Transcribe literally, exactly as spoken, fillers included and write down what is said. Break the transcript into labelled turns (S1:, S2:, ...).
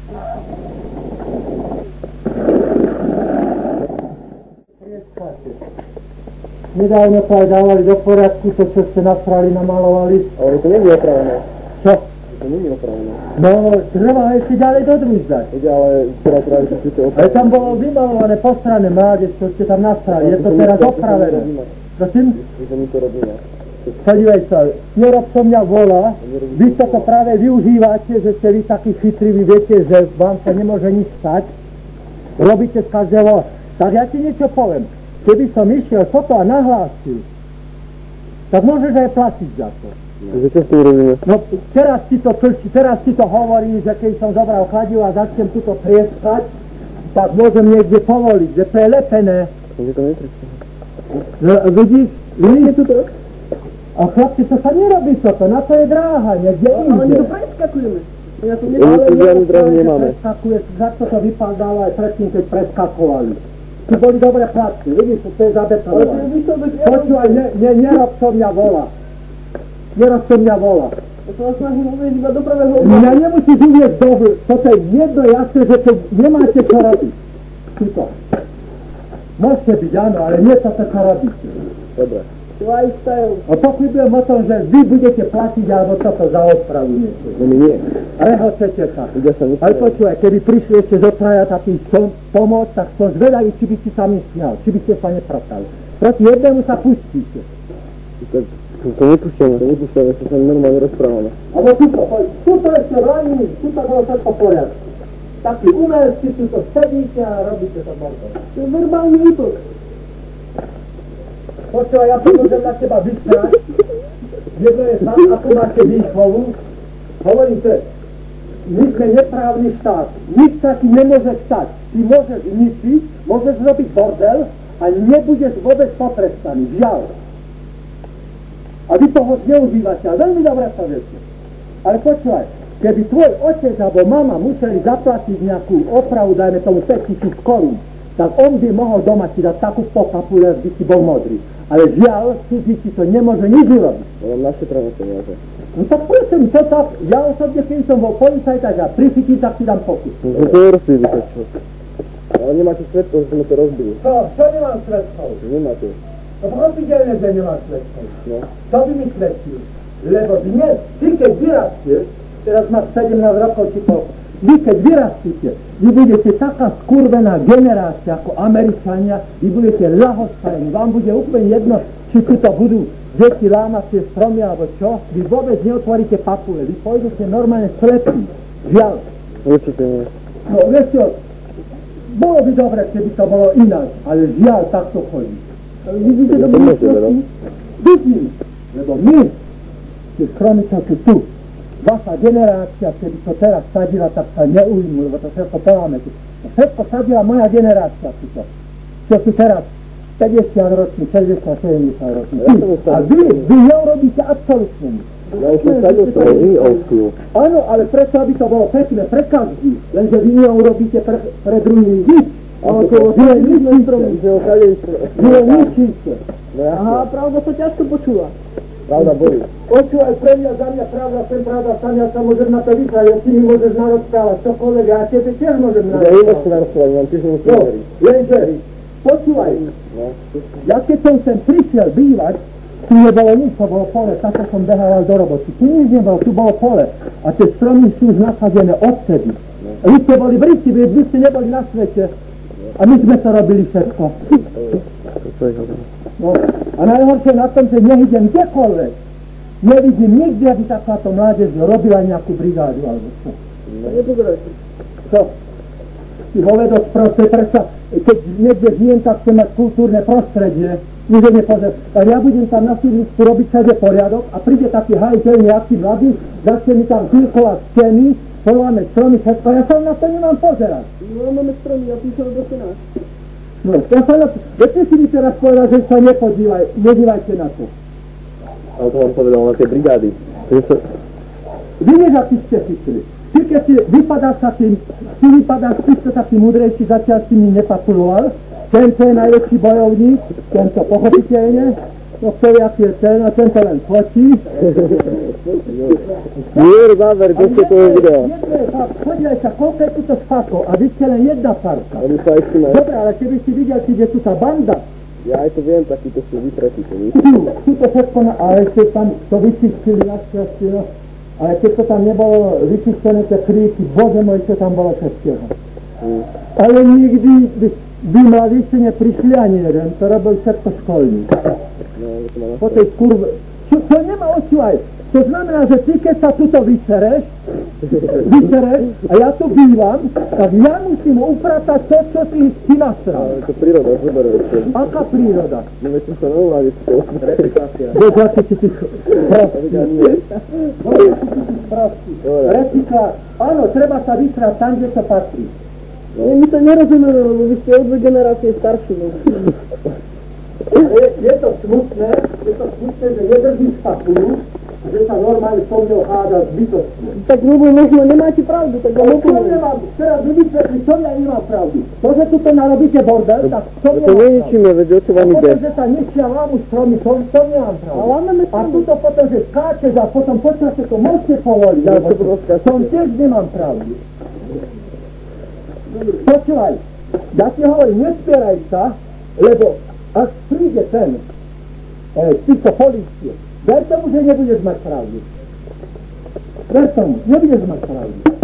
S1: Nedávno to aj dávali do poriadku, to čo ste nasrali, namalovali.
S2: Ale to nie je opravené.
S1: Čo?
S2: To nie je opravené.
S1: No, treba ešte ďalej dodvízdať.
S2: Ide, ale teraz práve to ste opravené.
S1: Ale tam bolo vymalované postrané mládež, čo ste tam nasrali. Je to teraz opravené. Prosím?
S2: My to my to robíme.
S1: Podívej sa, Smerodco mňa volá, vy toto práve využívate, že ste vy takí chytriví, viete, že vám sa nemôže nič stať. Robíte z každého. Tak ja ti niečo poviem. Keby som išiel toto a nahlásil, tak môžeš aj platiť za to.
S2: Takže čo s tým robíme?
S1: No teraz ti to trčí, teraz ti to hovorí, že keď som zobral chladivo a začnem tuto trieskať, tak môžem niekde povoliť, že to je lepené.
S2: Takže to netrieskať.
S1: No, vidíš, vidíš tu to? A chlapci, to sa nerobí toto, na to je dráha, niekde inde.
S3: Ale my to preskakujeme. Ja to
S2: Ale my tu žiadnu dráhu nemáme.
S1: Preskakuje, za to to vypadalo aj predtým, keď preskakovali. Ty boli dobre platní, vidíš, to je zabetonované. Počúvaj, ne, ne, nerob čo mňa volá. Nerob čo mňa volá.
S3: Ja sa vás snažím uvieť iba do pravého
S1: oblaku. Mňa nemusíš uvieť do vl... Toto je jedno jasné, že to nemáte čo robiť. Tuto. Môžete byť, áno, ale nie toto čo robíte.
S2: Dobre.
S1: A pochybujem o tom, že vy budete platiť alebo toto za odpravu niečo.
S2: No my nie.
S1: Rehocete sa.
S2: Ja sa
S1: ale počúvaj, keby prišli ešte zo traja takých pomôcť, tak som zvedavý, či by si sa mi smial, či by ste sa neprotali. Proti jednému sa pustíte.
S2: To, to nepúšťame, to nepúšťame, to sa normálne rozprávame.
S1: Abo tuto, tuto ešte vrání, tuto bolo všetko v poriadku. Takí umelci, tuto sedíte a robíte to možno.
S3: To je verbálny útok.
S1: Počúvaj, ja to môžem na teba vystrať. Jedno je tam, ako máte výchovu. Hovorím, že my sme neprávny štát. Nič sa ti nemôže stať. Ty môžeš ničiť, môžeš robiť bordel a nebudeš vôbec potrestaný. Žiaľ. A vy toho zneužívate. A veľmi dobre to viete. Ale počúvaj, keby tvoj otec alebo mama museli zaplatiť nejakú opravu, dajme tomu päť tisíc korún, tak on by mohol doma ti dať takú pokapule, by si bol modrý. Ale žiaľ, cudzí ti to nemôže nič urobiť.
S2: Ale naše právo peniaze.
S1: No tak prosím, to tak, ja osobne, keď som bol policajt, tak ja prichytím, tak ti dám pokus.
S2: No to je rozbili, tak čo? Ale nemáte svetkov, že sme to rozbili.
S1: Čo? Čo nemám svetkov?
S2: Nemáte.
S1: No pochopiteľne, že nemám svetkov.
S2: No.
S1: Čo by mi svedčil? Lebo dnes, ty keď vyrastieš, teraz máš sedemnásť rokov, či koľko, vy keď vyrastíte, vy budete taká skurvená generácia ako Američania, vy budete ľahostajní, vám bude úplne jedno, či tu to budú deti lámať tie stromy alebo čo, vy vôbec neotvoríte papule, vy pôjdete normálne slepí, žiaľ.
S2: Určite nie.
S1: No vieš čo, bolo by dobre, keby to bolo ináč, ale žiaľ, takto chodí. Ale vidíte do budúcnosti? Vidím, lebo my, tie stromy, čo sú tu, vaša generácia, keby to teraz sadila, tak sa neujmú, lebo to všetko poláme. To všetko sadila moja generácia, čo, čo sú teraz päťdesiat roční, šesťdesiat, sedemdesiat roční. A vy, vy neurobíte absolútne nič.
S2: Ja už som sadil to vy ovsiu.
S1: Áno, ale preto, aby to bolo pekné pre každý, lenže vy neurobíte pre, pre druhých nič. Ale to vy je ničíte. Vy je ničíte.
S3: Aha, pravda sa ťažko počúva.
S2: Pravda boli.
S1: Počúvaj, pre mňa, za mňa pravda, sem pravda, sa mňa sa môžem na to vytrať, ja si mi môžeš narozprávať čokoľvek, ja tebe tiež môžem narozprávať.
S2: Ja nemôžem narozprávať, vám tiež nemusím
S1: no,
S2: veriť.
S1: lenže, počúvaj, no. Ja keď som sem prišiel bývať, tu nebolo nič, to bolo pole, takto som behával do roboty, tu nič nebolo, tu bolo pole a tie stromy sú už nasadené odtedy. No. A vy ste boli Briti, vy, vy ste neboli na svete a my sme to robili všetko. No, a najhoršie na tom, že nevidím kdekoľvek. Nevidím nikde, aby takáto mládež robila nejakú brigádu alebo čo.
S3: No, nepozerajte.
S1: Čo? Ty hovedoč proste, prečo, keď niekde žijem, tak chcem mať kultúrne prostredie. Nikde nepozerať. Tak ja budem tam na sídlisku robiť všade poriadok a príde taký hajiteľ nejaký mladý, začne mi tam filkovať steny, povoláme stromy, všetko. Ja sa na to nemám pozerať.
S3: No, máme stromy, ja píšem do stena.
S1: No, ja sa na to... Viete si mi teraz povedať, že sa nepodívaj, nedívajte na to.
S2: Ale to vám povedal na tie brigády.
S1: Vy než aký ste chytli. Ty keď si vypadáš takým, ty vypadáš, ty ste taký múdrejší, zatiaľ si mi nepapuloval. Ten, čo je najväčší bojovník, tento pochopiteľne. No všelijaký je ten a ten to len fotí.
S2: Jur, záver, kde toho videa.
S1: Jedno je fakt, podívej sa, koľko je tuto spákov a vy ste len jedna parka.
S2: Oni sa ešte majú.
S1: Dobre, ale keby si videl, keď je tu tá banda,
S2: Ja aj to viem, takýto sú vytratí, to víš.
S1: tu, tu to všetko, na, ale ešte tam to vyčistili našťastie, no. Ale keď to tam nebolo vyčistené, tie kríky, bože môj, čo tam bolo všetkého.
S2: Mm.
S1: Ale nikdy by, by mladíci neprišli ani jeden, to robil všetko školník.
S2: No, to má na
S1: Po tej kurve. Čo, to nemá očúvaj. To znamená, že ty, keď sa tuto vysereš, vysereš a ja tu bývam, tak ja musím upratať to, čo si ty nasral.
S2: Ale to príroda, zoberú ešte.
S1: Aká príroda?
S2: No veď som sa neuvádiť z toho. Recyklácia.
S1: Bož, aký si ty prostý. Bož, aký si ty prostý. Recyklár. Áno, treba sa vysrať tam, kde to patrí.
S3: My sa nerozumieme, lebo vy ste o dve generácie starší. No.
S1: Je, je to smutné, je to smutné, že nedržíš fakulu, že sa normálne so mnou háda s bytostnou.
S3: Tak ľubo, možno nemáte pravdu, tak vám
S1: Ale čo
S3: opoviem.
S1: nemám, teraz vy vysvetli, čo ja nemám pravdu. To, že tu to narobíte bordel, tak to
S2: To
S1: nemám pravdu.
S2: neničíme, veď o čo vám
S1: A
S2: ide.
S1: potom, že sa ničia lámu stromy, to, to nemám
S3: A
S1: pravdu.
S3: lámeme
S1: A
S3: stromy.
S1: tuto potom, že skáčeš a potom počasie to môžete povoliť,
S2: No,
S1: alebo
S2: to proste asi-
S1: som tiež nemám pravdu. Počúvaj, ja ti hovorím, nespieraj sa, lebo ak príde ten, e, týchto polície, ver tomu, že nebudeš mať pravdu. Ver tomu, nebudeš mať pravdu.